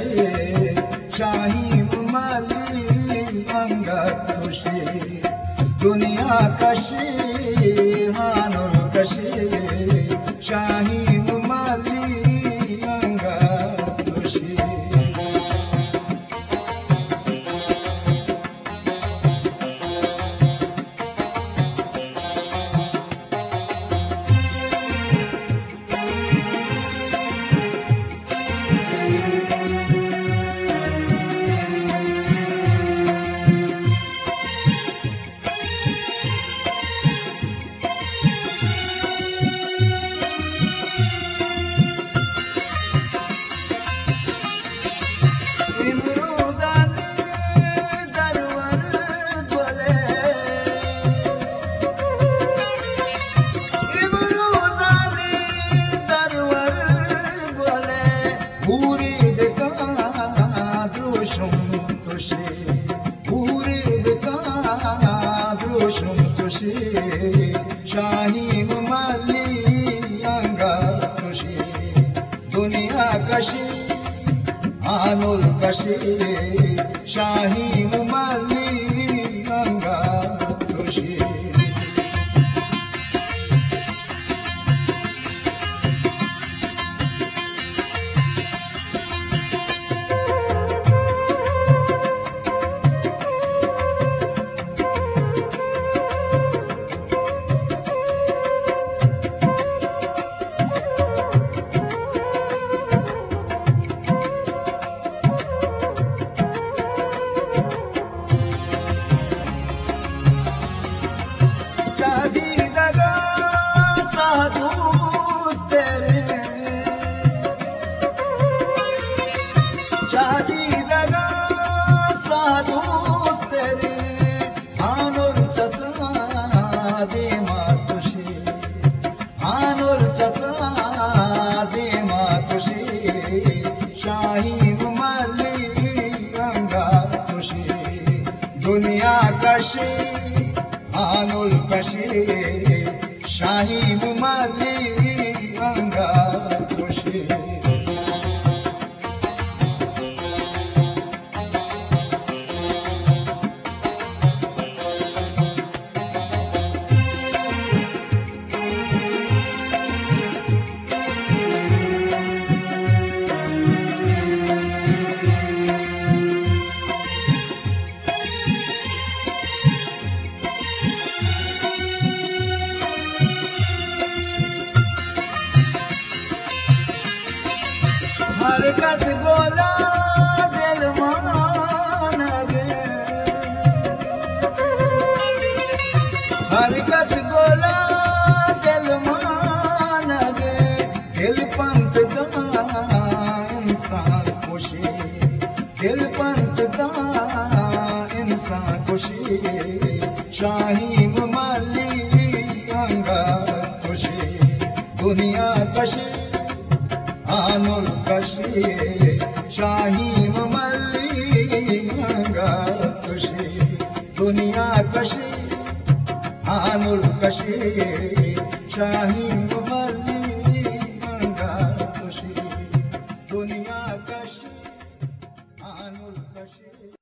शाही माली अंगत तुशी दुनिया कशी हानुल कशी शाही माली अंगत तुशी शाही माली अंगत तुशी दुनिया कशी हानुल कशी शाही माली अंगत तुशी शादी दगा साधुस तेरे शादी दगा साधुस तेरे हानुल चसा दे मातुशी हानुल चसा दे मातुशी शाही माली अंगत तुशी दुनिया कशी हानुल कशी शाही माली अंगत तुशी हर कस गोला दिल मान गे हर कस गोला दिल मान गे दिल पंत दा इंसान खुशी दिल पंत दा इंसान खुशी शाही माली अंगत तुशी दुनिया कशी हानुल कशी शाही माली अंगत तुशी दुनिया कशी हानुल कशी शाही माली अंगत तुशी दुनिया कशी हानुल कशी।